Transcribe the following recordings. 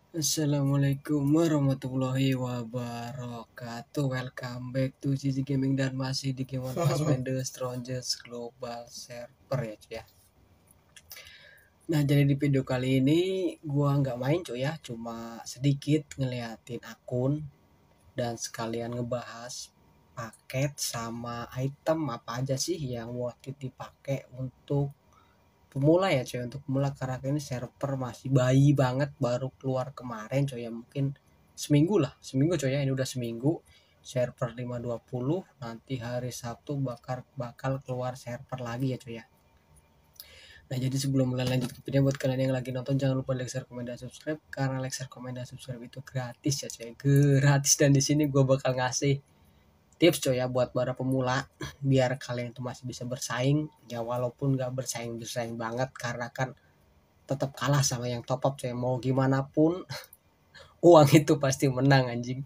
Assalamualaikum warahmatullahi wabarakatuh. Welcome back to Cici Gaming dan masih di Game One Pathfinder Strongest Global Server ya cuy ya. Nah jadi di video kali ini gua nggak main cuy ya, cuma sedikit ngeliatin akun dan sekalian ngebahas paket sama item apa aja sih yang worth it dipakai untuk pemula ya coy, untuk pemula karena ini server masih bayi banget, baru keluar kemarin coy ya, mungkin seminggu coy ya, ini udah seminggu server 5.20, nanti hari Sabtu bakal keluar server lagi ya coy ya. Nah jadi sebelum mulai lanjut ke video, buat kalian yang lagi nonton jangan lupa like, share, komen, dan subscribe, karena like, share, komen, dan subscribe itu gratis ya coy, gratis. Dan di sini gue bakal ngasih tips coy ya buat para pemula biar kalian tuh masih bisa bersaing ya, walaupun gak bersaing banget karena kan tetap kalah sama yang top up coy, mau gimana pun uang itu pasti menang anjing.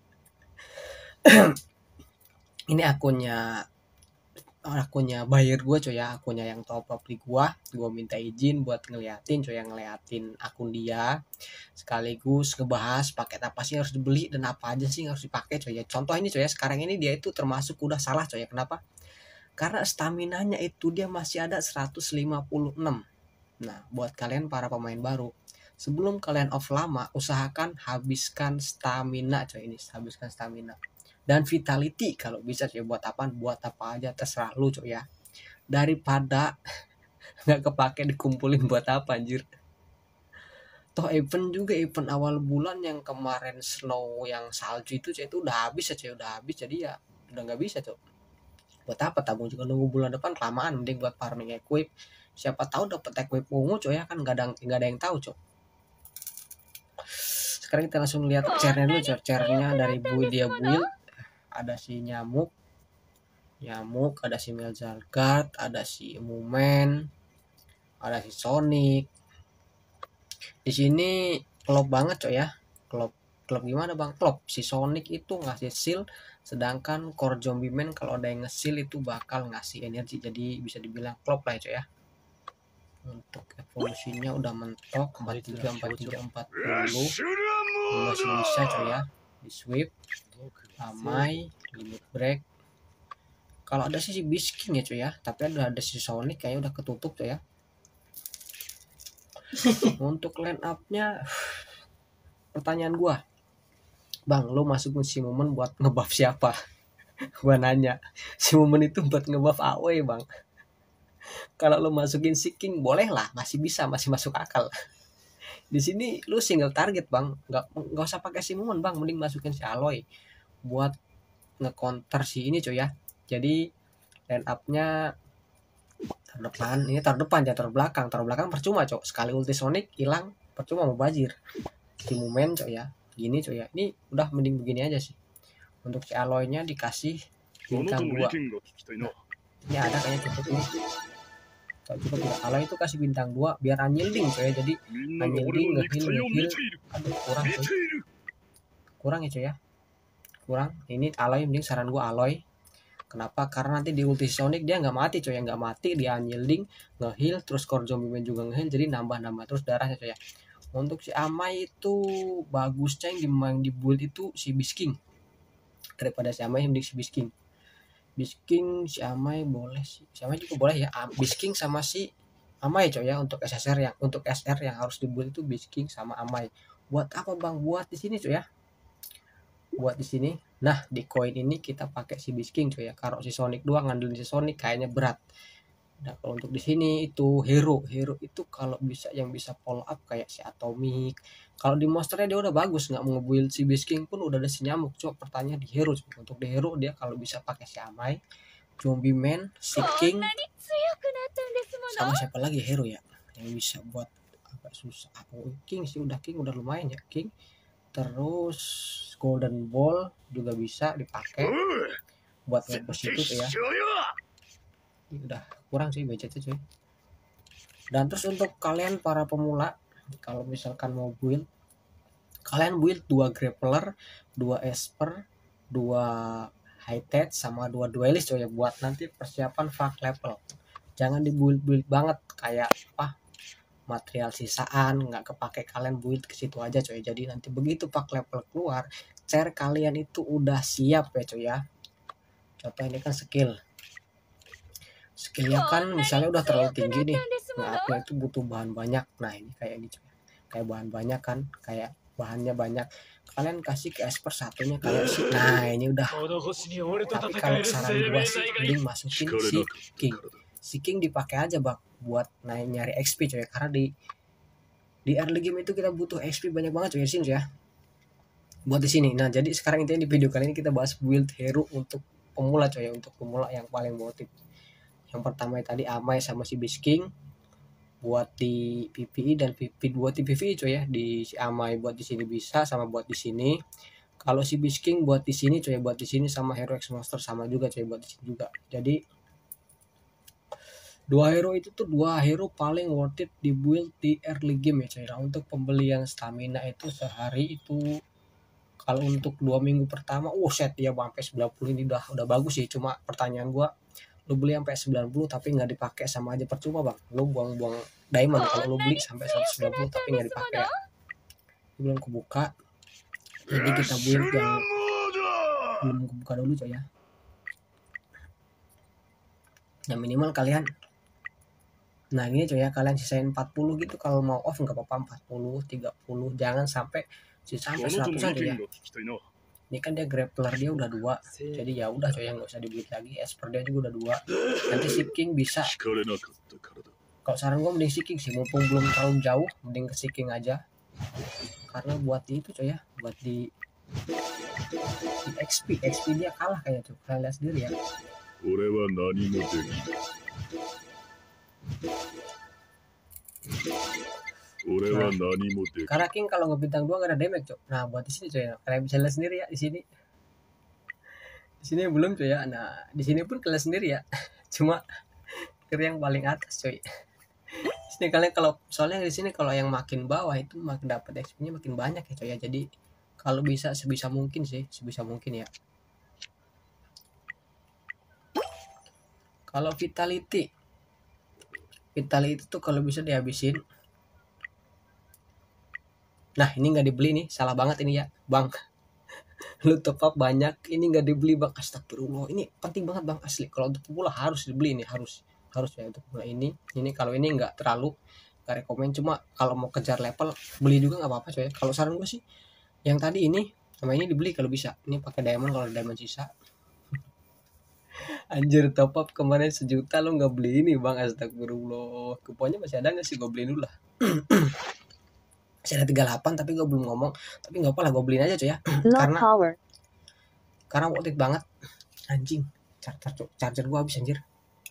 Ini akunnya buyer gue coy ya, akunnya yang top up di gue minta izin buat ngeliatin coy, yang ngeliatin akun dia sekaligus ngebahas paket apa sih harus dibeli dan apa aja sih yang harus dipakai coy ya. Contoh ini coy ya, sekarang ini dia itu termasuk udah salah coy ya. Kenapa? Karena staminanya itu dia masih ada 156. Nah buat kalian para pemain baru, sebelum kalian off lama usahakan habiskan stamina coy, ini habiskan stamina dan vitality kalau bisa coy. Buat apa aja terserah lu coy ya, daripada nggak kepake dikumpulin buat apa anjir. Toh event juga, event awal bulan yang kemarin snow yang salju itu coy, itu udah habis ya coy, udah habis, jadi ya udah nggak bisa coy. Buat apa tabung juga, nunggu bulan depan kelamaan, mending buat farming equip, siapa tahu dapat equip ungu coy ya, kan nggak ada yang tahu coy. Sekarang kita langsung lihat chairnya dulu coy. Chairnya dari build ada si nyamuk, ada si Melzargard, ada si Mumen, ada si Sonic. Di sini klop banget coy ya. Klop gimana bang? Klop. Si Sonic itu ngasih seal, sedangkan core zombie man kalau ada yang nge-seal itu bakal ngasih energi. Jadi bisa dibilang klop lah ya coy ya. Untuk evolusinya udah mentok 43 43 40. Masih bisa coy ya. Di sweep, Amai, limit break. Kalau ada sih Bisking ya coy ya, tapi ada si Sonic kayaknya udah ketutup coy ya. Untuk line up-nya, pertanyaan gua, bang, lo masukin si Mumen buat ngebuff siapa? Gua nanya, si Mumen itu buat ngebuff AOE bang. Kalau lo masukin si King boleh lah, masih bisa, masih masuk akal. Di sini lu single target bang, nggak usah pakai si Mumen bang, mending masukin si Aloy buat ngecounter si ini coy ya. Jadi line up-nya terdepan, ini terdepan ya, terbelakang percuma cok, sekali ulti Sonic hilang percuma, mau bajir. Si Mumen cok ya, gini cok ya, ini udah mending begini aja sih. Untuk si Aloy-nya dikasih bintang 2. Nah, ini ada kayaknya cukup ini. Cukup tidak, Aloy itu kasih bintang 2 biar unyielding cok ya. Jadi unyielding, ngeheal. Aduh kurang cok, kurang ya cok ya, kurang. Ini Aloy, mending saran gua Aloy. Kenapa? Karena nanti di ulti Sonic dia nggak mati coy, nggak mati, dia unyielding, ngeheal, terus core zombie man juga ngeheal, jadi nambah terus darahnya coy ya. Untuk si Amai itu bagusnya yang di build itu si Bisking, daripada si Amai mending si Bisking. Si Amai boleh sih, si Amai juga boleh ya. Bisking sama si Amai coy ya. Untuk SR yang harus di build itu Bisking sama Amai. Buat apa bang? Buat di sini coy ya, buat di sini. Nah di koin ini kita pakai si Bisking coy ya, kalau si Sonic doang ngandelin si Sonic kayaknya berat. Nah kalau untuk di sini itu hero itu kalau bisa yang bisa follow up kayak si Atomic. Kalau di monsternya dia udah bagus, nggak mau nge-build si Bisking pun udah ada si nyamuk. Coba pertanyaan di hero coba. Untuk di hero dia kalau bisa pakai si Amai, Zombie Man, si King, sama siapa lagi hero ya yang bisa buat agak susah. King sih, King udah lumayan ya King. Terus Golden Ball juga bisa dipakai buat nge-push itu ya. Ini udah kurang sih budgetnya cuy. Dan terus untuk kalian para pemula, kalau misalkan mau build, kalian build 2 grappler, 2 esper, 2 high tech, sama 2 duelist coy ya, buat nanti persiapan flag level. Jangan dibuild banget kayak apa material sisaan, nggak kepake, kalian build ke situ aja coy. Jadi nanti begitu pak level keluar, chair kalian itu udah siap ya coy ya. Contoh ini kan skillnya kan misalnya udah terlalu tinggi nih, nge-upnya itu butuh bahan banyak. Nah ini kayak ini coy, kayak bahan banyak kan, kayak bahannya banyak, kalian kasih ke expert satunya kayak sih. Nah ini udah. Tapi kalau saran gua sih mending masukin si king dipakai aja bang buat naik nyari XP coy, karena di early game itu kita butuh XP banyak banget coy di sini ya, buat di sini. Nah jadi sekarang intinya di video kali ini kita bahas build hero untuk pemula coy, untuk pemula yang paling motif. Yang pertama tadi Amai sama si Beast King buat di PvE dan buat di PvE coy ya. Di si Amai buat di sini bisa, sama buat di sini. Kalau si Beast King buat di sini coy, buat di sini, sama Hero X Monster sama juga coy, buat di sini juga. Jadi dua hero itu tuh dua hero paling worth it di build di early game ya coy. Nah untuk pembelian stamina itu sehari itu, kalau untuk 2 minggu pertama set ya sampai 90 ini udah bagus sih. Cuma pertanyaan gua, lu beli sampai 90 tapi nggak dipakai sama aja percuma bang, lu buang-buang diamond kalau lu beli sampai 190 tapi nggak dipakai ya. Ini belum kebuka, jadi kita build yang belum kebuka dulu coy ya. Yang minimal kalian, nah ini coy ya, kalian sisain 40 gitu kalau mau off nggak apa-apa, 40 30, jangan sampai sisa sampai 100 aja ya. Ini kan dia grappler dia udah 2, jadi ya udah coy ya, nggak usah dibeli lagi. Esper dia juga udah 2. Nanti si king bisa, kalau saran gue mending si king sih, mumpung belum terlalu jauh, mending ke si king aja. Karena buat itu coy ya, buat di XP dia kalah kayaknya tuh, kalian lihat sendiri ya. Nah, karena king kalau ngebintang 2 gak ada damage cok. Nah buat di sini coy, kalian bisa lihat sendiri ya di sini. Di sini belum coy ya. Nah di sini pun kalian sendiri ya. Cuma yang paling atas coy. Di sini kalian kalau soalnya di sini kalau yang makin bawah itu makin dapat XP-nya makin banyak ya coy ya. Jadi kalau bisa sebisa mungkin sih, sebisa mungkin ya. Kalau vitality tuh kalau bisa dihabisin. Nah ini nggak dibeli nih, salah banget ini ya bang. Lu top up banyak, ini nggak dibeli bang, astagfirullah. Ini penting banget bang asli, kalau untuk pemula harus dibeli nih, harus ya untuk pemula ini kalau ini nggak terlalu nggak rekomen. Cuma kalau mau kejar level beli juga nggak apa-apa coy. Kalau saran gue sih yang tadi ini sama ini dibeli kalau bisa. Ini pakai diamond kalau ada diamond sisa. Anjir top up kemarin 1 juta lo nggak beli ini bang, astagfirullah. Kuponnya masih ada nggak sih, gue beliin dulu lah. Masih ada 38 tapi gue belum ngomong, tapi nggak apa lah, gue beliin aja coy ya. Karena worth it banget. Anjing charger gue habis anjir.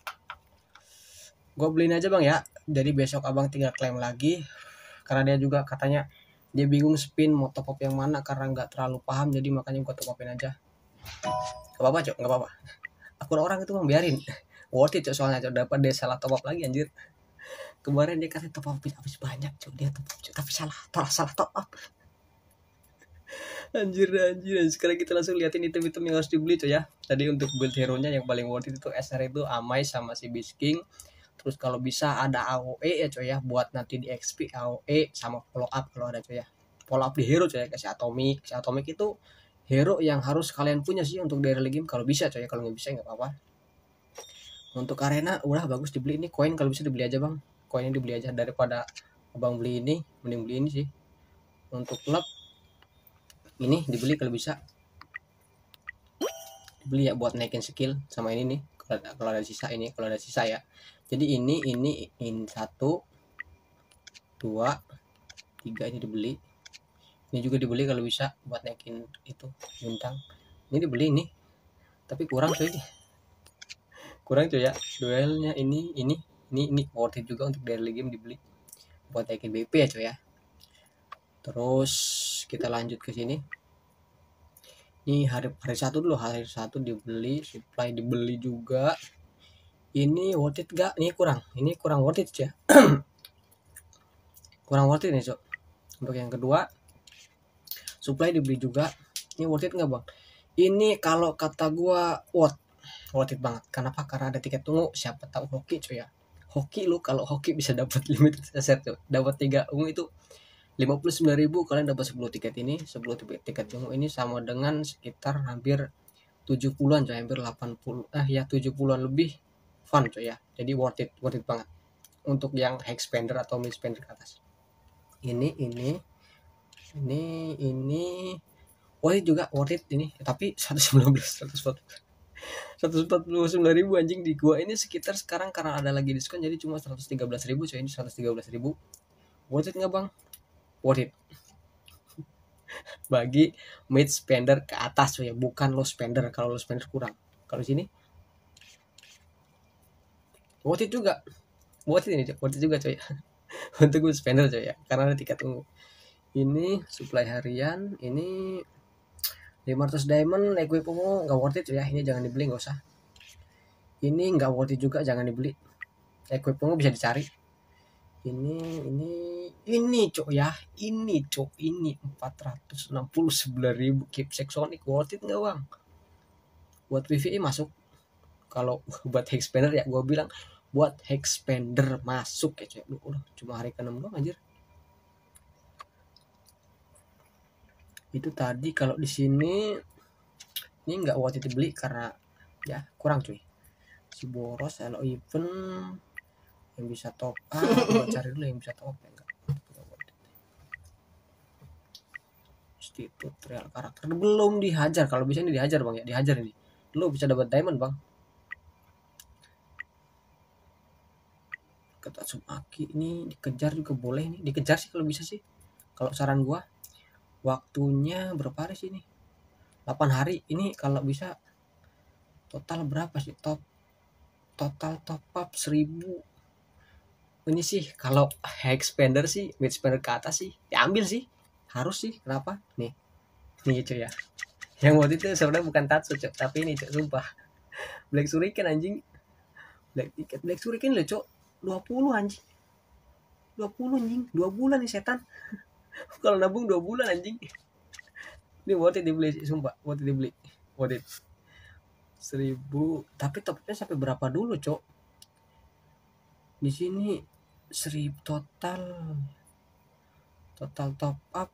Gue beliin aja bang ya, jadi besok abang tinggal klaim lagi. Karena dia juga katanya dia bingung spin mau top up yang mana karena nggak terlalu paham, jadi makanya gue top upin aja. Gak apa-apa cok, gak apa-apa. Aku orang itu membiarin. Worth it cok, soalnya cok dapat dia salah top up lagi anjir. Kemarin dia kasih top up habis banyak cok, dia top up cok, tapi salah top up. Anjir. Sekarang kita langsung liatin item-item yang harus dibeli coy ya. Tadi untuk build hero nya yang paling worth it itu SR itu Amai sama si Beast King. Terus kalau bisa ada AOE ya coy ya, buat nanti di XP AOE sama follow up kalau ada coy ya. Follow up di hero coy ya, kasih Atomic. Si Atomic itu hero yang harus kalian punya sih untuk di early game kalau bisa coy ya, kalau nggak bisa nggak apa-apa. Untuk arena udah bagus dibeli. Ini koin kalau bisa dibeli aja bang, koinnya dibeli aja daripada abang beli ini, mending beli ini sih. Untuk klub ini dibeli kalau bisa, dibeli ya buat naikin skill. Sama ini nih kalau ada sisa, ini kalau ada sisa ya. Jadi ini 1 2 3 ini dibeli. Ini juga dibeli kalau bisa buat naikin itu bintang. Ini dibeli nih, tapi kurang coy ya. Duelnya ini worth it juga untuk daily game dibeli buat naikin BP ya coy ya. Terus kita lanjut ke sini. Ini hari 1 dulu, hari 1 dibeli, supply dibeli juga. Ini worth it gak? Ini kurang worth it ya. Kurang worth it nih cok. Untuk yang kedua supply dibeli juga. Ini worth it gak bang? Ini kalau kata gua worth it banget. Kenapa? Karena ada tiket tunggu. Siapa tahu hoki coy ya. hoki lu, kalau hoki bisa dapat limited set tuh, dapat 3 ungu itu 59.000, kalian dapat 10 tiket ini. 10 tiket ungu ini sama dengan sekitar hampir 70-an coy, hampir 80 ya 70-an lebih fun coy ya. Jadi worth it banget untuk yang high spender atau mid spender ke atas. Ini worth it juga, worth it ini, tapi 149.000 anjing. Di gua ini sekitar sekarang karena ada lagi diskon jadi cuma 113.000 coy. Ini 113.000. Worth it nggak bang? Worth it bagi mid spender ke atas coy, bukan low spender. Kalau low spender kurang. Kalau sini worth it juga, worth it ini worth it juga coy untuk mid spender coy ya, karena ada tiket ungu. Ini supply harian, ini 500 diamond equip ungu, nggak worth it coy ya. Ini jangan dibeli, nggak usah. Ini nggak worth it juga, jangan dibeli. Equip ungu bisa dicari. Ini cok ya, ini 469.000 keepsake Sonic, worth it nggak bang? Buat PvE masuk. Kalau buat Hexpander ya gue bilang buat Hexpander masuk ya cok. Udah cuma hari ke-6 doang anjir. Itu tadi. Kalau di sini ini nggak worth it dibeli karena ya kurang cuy. Si boros elo event yang bisa top up, gue cari dulu yang bisa top up ya. Enggak tutorial karakter belum dihajar. Kalau bisa ini dihajar bang ya, dihajar ini lo bisa dapat diamond bang. Kata Sumaki ini dikejar juga boleh, nih dikejar sih kalau bisa sih. Kalau saran gua waktunya berapa hari sih ini? 8 hari. Ini kalau bisa total berapa sih? Total top up 1000. Ini sih kalau Hexpander sih, mid spender ke atas sih diambil sih, harus sih. Kenapa nih cuy ya, yang waktu itu sebenarnya bukan Tatsu cok, tapi ini cok, sumpah Black Shuriken anjing. Black Shuriken lo cok 20 anjing, 20 anjing, 2 bulan nih setan kalau nabung 2 bulan anjing. Ini worth it dibeli sih, sumpah worth it dibeli, worth it. 1000, tapi topnya sampai berapa dulu cok? Di sini 1000 total top up.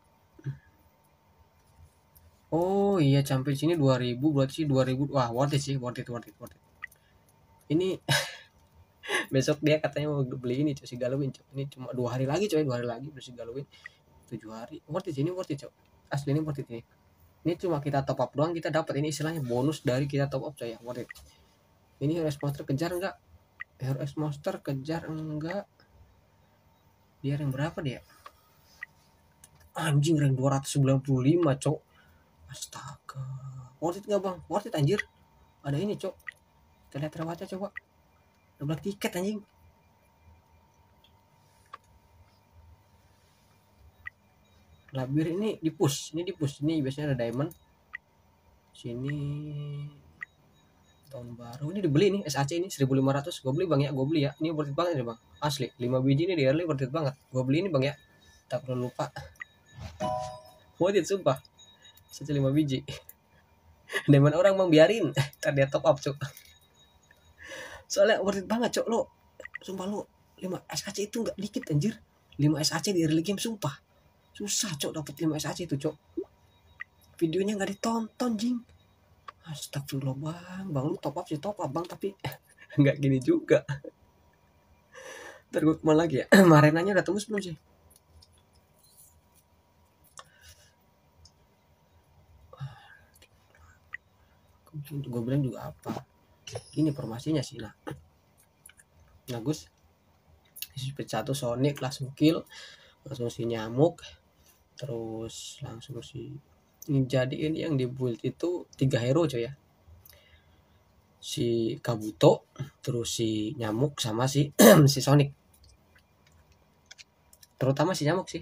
Oh iya, sampai sini 2000, berarti sih 2000. Wah, worth it sih, worth it. Ini besok dia katanya mau beli ini coy, si Galowin coy. Ini cuma 2 hari lagi coy, 2 hari lagi bersih Galowin. 7 hari. Worth it ini, worth it coy. Asli ini worth it ini. Ini cuma kita top up doang, kita dapat ini istilahnya bonus dari kita top up coy ya, worth it. Ini Hero Monster kejar enggak? Hero Monster kejar enggak? Dia rank berapa dia? Anjing rank 295 cok. Astaga. Worth it enggak bang? Worth it anjir. Ada ini cok. Kita lihat rewardnya coba. Double tiket anjing. Labir ini di push. Ini biasanya ada diamond. Sini tahun baru ini dibeli nih SAC ini 1500. Gue beli bang ya, gue beli ya. Ini worth it banget nih bang. Asli 5 biji ini di early worth it banget. Gue beli ini bang ya. Tak perlu lupa. Worth it sumpah. Saja 5 biji. Diamond orang bang biarin. Ntar dia top up cok. Soalnya worth it banget cok lo. Sumpah lo 5 SAC itu nggak dikit anjir. 5 SAC di early game sumpah. Susah cok dapat 5 SAC itu cok. Videonya nggak ditonton jing. Astagfirullah bang lu top up sih top up bang, tapi nggak gini juga. Ntar gue kemana lagi ya? Marenanya udah tembus belum sih? Gue bilang juga apa? Ini formasinya sih lah. Bagus. Speed 1 Sonic langsung kill, langsung si nyamuk, terus langsung si ini. Jadi ini yang di build itu 3 hero coy ya, si Kabuto, terus si nyamuk sama si si Sonic, terutama si nyamuk sih.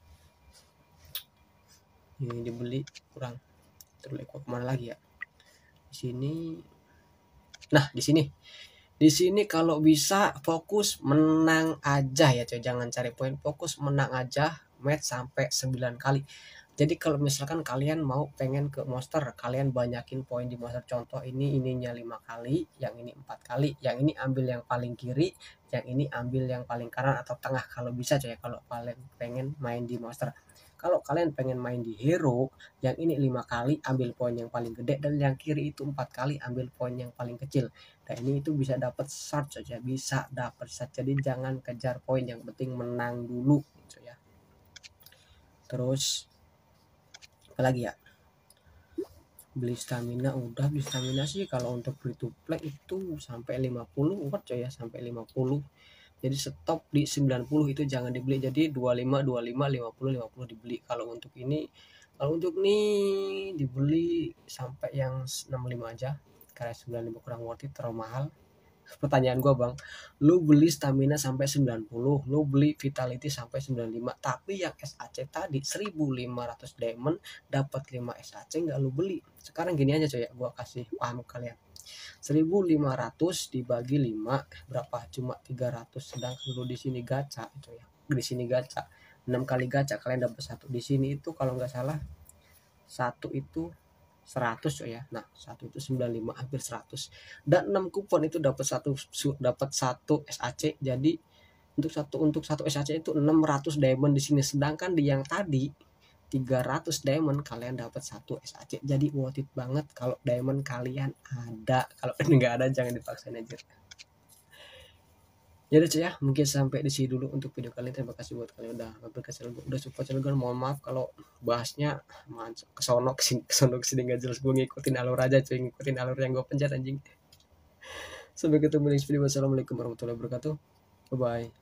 Ini dibeli kurang. Terus kemana lagi ya? Di sini. Nah di sini kalau bisa fokus menang aja ya coy, jangan cari poin, fokus menang aja match sampai 9 kali. Jadi kalau misalkan kalian mau pengen ke monster, kalian banyakin poin di monster. Contoh ini ininya 5 kali, yang ini 4 kali, yang ini ambil yang paling kiri, yang ini ambil yang paling kanan atau tengah kalau bisa coy, kalau kalian pengen main di monster. Kalau kalian pengen main di hero, yang ini 5 kali ambil poin yang paling gede, dan yang kiri itu 4 kali ambil poin yang paling kecil. Nah ini itu bisa dapat shard saja, bisa dapat shard. Jadi jangan kejar poin, yang penting menang dulu gitu ya. Terus apalagi ya, beli stamina, udah beli stamina sih kalau untuk free to play itu sampai 50 watt coy ya, sampai 50. Jadi stop di 90 itu jangan dibeli. Jadi 25 25 50 50 dibeli. Kalau untuk ini dibeli sampai yang 65 aja, karena 95 kurang worth it, terlalu mahal. Pertanyaan gua bang, lu beli stamina sampai 90, lu beli vitality sampai 95, tapi yang SAC tadi 1500 diamond dapat 5 SAC nggak lu beli. Sekarang gini aja coy ya, gua kasih paham ke kalian. 1500 dibagi 5 berapa? Cuma 300. Sedangkan lu di sini gacha itu ya, di sini gacha 6 kali gacha kalian dapat satu. Di sini itu kalau nggak salah satu itu 100 coy ya. Nah, satu itu 95, hampir 100. Dan 6 kupon itu dapat satu SAC. Jadi untuk satu SAC itu 600 diamond di sini. Sedangkan di yang tadi 300 diamond kalian dapat satu SAC. Jadi worth it banget kalau diamond kalian ada. Kalau enggak ada jangan dipaksain aja. Ya udah ya, mungkin sampai di sini dulu untuk video kali ini. Terima kasih buat kalian udah support channel gue. Mohon maaf kalau bahasnya kesono kesini nggak jelas. Gue ngikutin alur aja cuy, ngikutin alur yang gue pencet anjing. Sampai ketemu di next video. Wassalamualaikum warahmatullahi wabarakatuh. Bye bye.